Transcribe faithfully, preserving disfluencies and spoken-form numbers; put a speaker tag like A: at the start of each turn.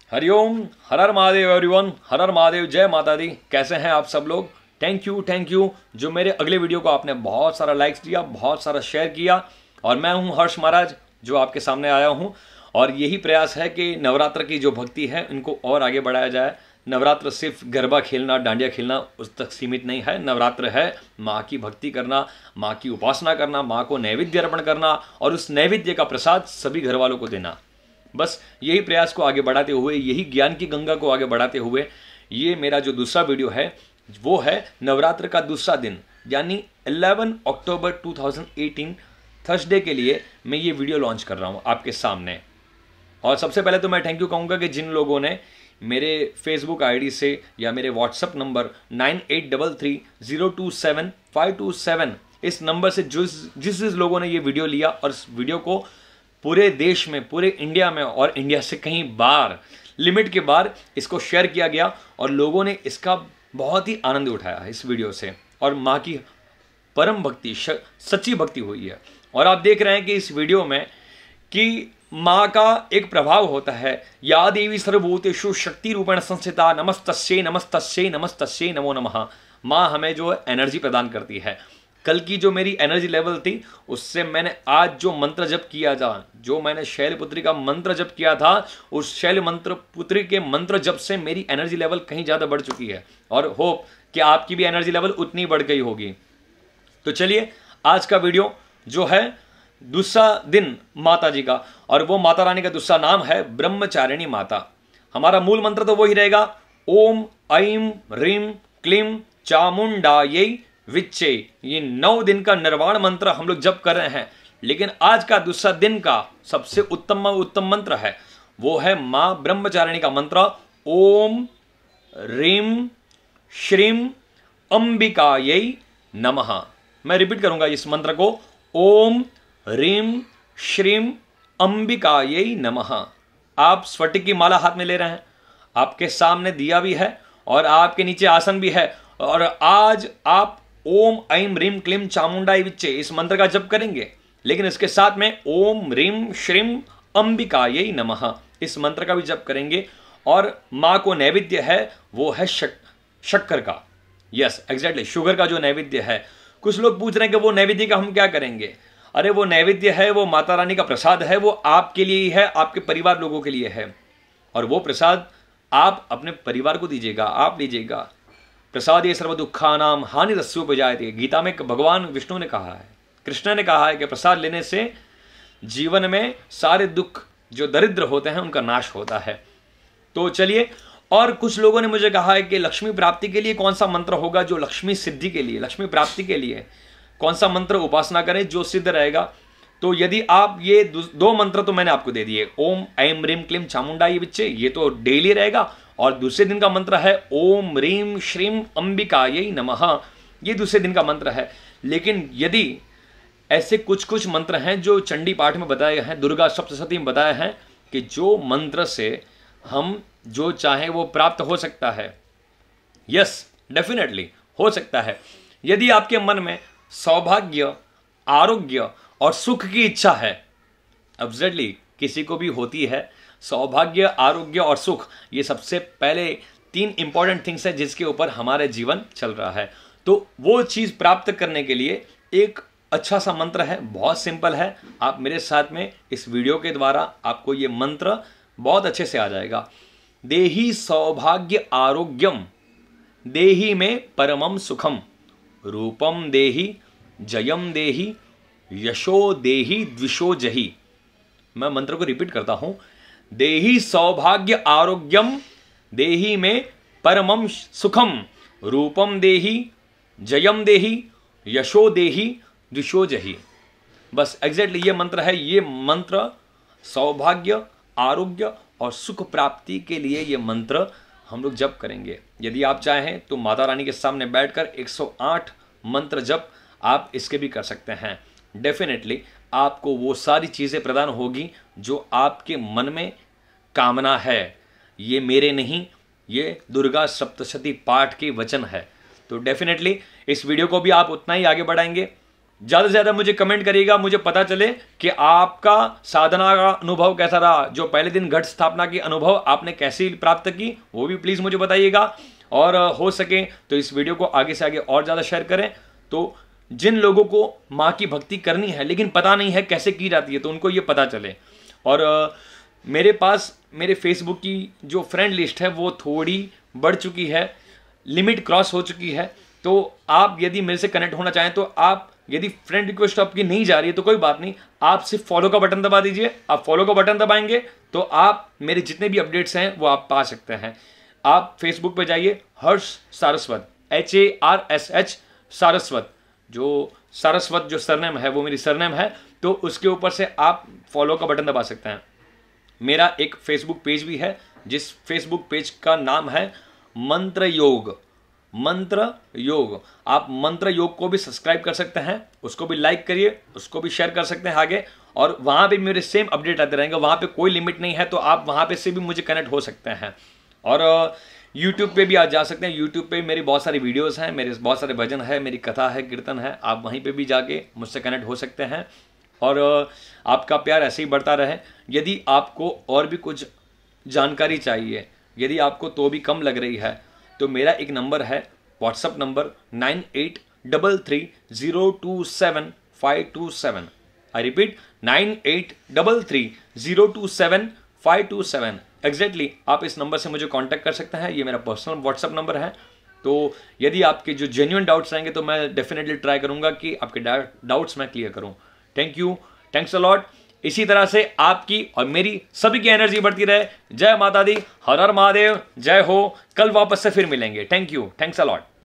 A: हरिओम, हर हर महादेव एवरीवन, हर हर महादेव, जय माता दी। कैसे हैं आप सब लोग? थैंक यू थैंक यू जो मेरे अगले वीडियो को आपने बहुत सारा लाइक्स दिया, बहुत सारा शेयर किया। और मैं हूं हर्ष महाराज जो आपके सामने आया हूं, और यही प्रयास है कि नवरात्र की जो भक्ति है इनको और आगे बढ़ाया जाए। नवरात्र सिर्फ गरबा खेलना, डांडिया खेलना उस तक सीमित नहीं है। नवरात्र है माँ की भक्ति करना, माँ की उपासना करना, माँ को नैवेद्य अर्पण करना और उस नैवेद्य का प्रसाद सभी घर वालों को देना। बस यही प्रयास को आगे बढ़ाते हुए, यही ज्ञान की गंगा को आगे बढ़ाते हुए, ये मेरा जो दूसरा वीडियो है वो है नवरात्र का दूसरा दिन, यानी ग्यारह अक्टूबर दो हज़ार अठारह थर्सडे के लिए मैं ये वीडियो लॉन्च कर रहा हूँ आपके सामने। और सबसे पहले तो मैं थैंक यू कहूँगा कि जिन लोगों ने मेरे फेसबुक आईडी से या मेरे WhatsApp number nine eight three three zero two seven five two seven इस नंबर से जिस जिस जिस लोगों ने ये वीडियो लिया और इस वीडियो को पूरे देश में, पूरे इंडिया में और इंडिया से कहीं बाहर, लिमिट के बाहर इसको शेयर किया गया और लोगों ने इसका बहुत ही आनंद उठाया है इस वीडियो से। और माँ की परम भक्ति, सच्ची भक्ति हुई है। और आप देख रहे हैं कि इस वीडियो में कि माँ का एक प्रभाव होता है। या देवी सर्वभूतेषु शक्ति रूपेण संस्थिता नमस्तस्यै नमस्तस्यै नमस्तस्यै नमो नमः। माँ हमें जो एनर्जी प्रदान करती है। कल की जो मेरी एनर्जी लेवल थी उससे मैंने आज जो मंत्र जप किया था, जो मैंने शैलपुत्री का मंत्र जप किया था, उस शैल मंत्र पुत्री के मंत्र जप से मेरी एनर्जी लेवल कहीं ज़्यादा बढ़ चुकी है। और होप कि आपकी भी एनर्जी लेवल उतनी बढ़ गई होगी। तो चलिए आज का वीडियो जो है दूसरा दिन माता जी का, और वो माता रानी का दूसरा नाम है ब्रह्मचारिणी माता। हमारा मूल मंत्र तो वही रहेगा, ओम ऐं ह्रीं क्लीं चामुंडायै विच्चे। ये नौ दिन का निर्वाण मंत्र हम लोग जप कर रहे हैं। लेकिन आज का दूसरा दिन का सबसे उत्तम उत्तम मंत्र है, वो है मां ब्रह्मचारिणी का मंत्र, ओम ह्रीं श्रीं अंबिकायै नमः। मैं रिपीट करूंगा इस मंत्र को, ओम ह्रीं श्रीं अंबिकायै नमः। आप स्फटिक की माला हाथ में ले रहे हैं, आपके सामने दिया भी है और आपके नीचे आसन भी है। और आज आप ओम ऐं ह्रीं क्लीं चामुंडायै विच्चे इस मंत्र का जप करेंगे, लेकिन इसके साथ में ओम ह्रीं श्रीं अंबिकायै नमः इस मंत्र का भी जप करेंगे। और माँ को नैवेद्य है वो है शक, शक्कर का। यस एग्जैक्टली, शुगर का जो नैवेद्य है। कुछ लोग पूछ रहे हैं कि वो नैवेद्य का हम क्या करेंगे? अरे वो नैवेद्य है, वो माता रानी का प्रसाद है, वो आपके लिए ही है, आपके परिवार लोगों के लिए है। और वो प्रसाद आप अपने परिवार को दीजिएगा, आप लीजिएगा। प्रसादे सर्व दुखानाम हानिरस्योपजायते। गीता में भगवान विष्णु ने कहा है, कृष्ण ने कहा है कि प्रसाद लेने से जीवन में सारे दुख जो दरिद्र होते हैं उनका नाश होता है। तो चलिए, और कुछ लोगों ने मुझे कहा है कि लक्ष्मी प्राप्ति के लिए कौन सा मंत्र होगा, जो लक्ष्मी सिद्धि के लिए, लक्ष्मी प्राप्ति के लिए कौन सा मंत्र उपासना करें जो सिद्ध रहेगा। तो यदि आप ये दो मंत्र तो मैंने आपको दे दिए, ओम ऐं ह्रीं क्लीं चामुंडायै विच्चे, ये तो डेली रहेगा। और दूसरे दिन का मंत्र है ओम ह्रीं श्रीं अंबिकायै नमः, ये दूसरे दिन का मंत्र है। लेकिन यदि ऐसे कुछ कुछ मंत्र हैं जो चंडी पाठ में बताए गए हैं, दुर्गा सप्तशती में बताए हैं कि जो मंत्र से हम जो चाहें वो प्राप्त हो सकता है। यस डेफिनेटली हो सकता है। यदि आपके मन में सौभाग्य, आरोग्य और सुख की इच्छा है, एब्सोल्युटली किसी को भी होती है, सौभाग्य, आरोग्य और सुख, ये सबसे पहले तीन इंपॉर्टेंट थिंग्स है जिसके ऊपर हमारे जीवन चल रहा है। तो वो चीज प्राप्त करने के लिए एक अच्छा सा मंत्र है, बहुत सिंपल है। आप मेरे साथ में इस वीडियो के द्वारा आपको ये मंत्र बहुत अच्छे से आ जाएगा। देहि सौभाग्य आरोग्यम, देहि में परमम सुखम, रूपम देहि जयम देहि यशो देहि द्विषो जहि। मैं मंत्र को रिपीट करता हूं, देहि सौभाग्य आरोग्यम, देहि में परमम सुखम, रूपम देहि जयम देहि यशो देहि द्विषो जहि। बस एग्जैक्टली ये मंत्र है। ये मंत्र सौभाग्य, आरोग्य और सुख प्राप्ति के लिए ये मंत्र हम लोग जप करेंगे। यदि आप चाहें तो माता रानी के सामने बैठकर एक सौ आठ मंत्र जप आप इसके भी कर सकते हैं। डेफिनेटली आपको वो सारी चीज़ें प्रदान होगी जो आपके मन में कामना है। ये मेरे नहीं, ये दुर्गा सप्तशती पाठ के वचन है। तो डेफिनेटली इस वीडियो को भी आप उतना ही आगे बढ़ाएंगे ज़्यादा से ज़्यादा मुझे कमेंट करिएगा, मुझे पता चले कि आपका साधना का अनुभव कैसा रहा, जो पहले दिन घट स्थापना की अनुभव आपने कैसे प्राप्त की वो भी प्लीज़ मुझे बताइएगा। और हो सके तो इस वीडियो को आगे से आगे और ज़्यादा शेयर करें, तो जिन लोगों को माँ की भक्ति करनी है लेकिन पता नहीं है कैसे की जाती है तो उनको ये पता चले। और मेरे पास मेरे फेसबुक की जो फ्रेंड लिस्ट है वो थोड़ी बढ़ चुकी है, लिमिट क्रॉस हो चुकी है। तो आप यदि मेरे से कनेक्ट होना चाहें तो आप, यदि फ्रेंड रिक्वेस्ट आपकी नहीं जा रही है तो कोई बात नहीं, आप सिर्फ फॉलो का बटन दबा दीजिए। आप फॉलो का बटन दबाएंगे तो आप मेरे जितने भी अपडेट्स हैं वो आप पा सकते हैं। आप फेसबुक पे जाइए, Harsh Saraswat, H A R S H Saraswat, जो सारस्वत जो सरनेम है वो मेरी सरनेम है, तो उसके ऊपर से आप फॉलो का बटन दबा सकते हैं। मेरा एक फेसबुक पेज भी है जिस फेसबुक पेज का नाम है मंत्र योग, मंत्र योग। आप मंत्र योग को भी सब्सक्राइब कर सकते हैं, उसको भी लाइक करिए, उसको भी शेयर कर सकते हैं आगे, और वहाँ पे मेरे सेम अपडेट आते रहेंगे। वहाँ पे कोई लिमिट नहीं है, तो आप वहाँ पे से भी मुझे कनेक्ट हो सकते हैं। और यूट्यूब पे भी आप जा सकते हैं, यूट्यूब पे मेरी बहुत सारी वीडियोस हैं, मेरे बहुत सारे भजन है, मेरी कथा है, कीर्तन है, आप वहीं पे भी जाके मुझसे कनेक्ट हो सकते हैं। और आपका प्यार ऐसे ही बढ़ता रहे। यदि आपको और भी कुछ जानकारी चाहिए, यदि आपको तो भी कम लग रही है, तो मेरा एक नंबर है, WhatsApp number nine eight double three zero two seven five two seven. I repeat, nine eight double three zero two seven five two seven. Exactly आप इस नंबर से मुझे कांटेक्ट कर सकते हैं, ये मेरा पर्सनल व्हाट्सअप नंबर है। तो यदि आपके जो जेन्युइन डाउट्स रहेंगे तो मैं डेफिनेटली ट्राई करूंगा कि आपके डाउट्स मैं क्लियर करूं। Thank you, thanks a lot. इसी तरह से आपकी और मेरी सभी की एनर्जी बढ़ती रहे। जय माता दी, हर हर महादेव, जय हो। कल वापस से फिर मिलेंगे। Thank you, thanks a lot.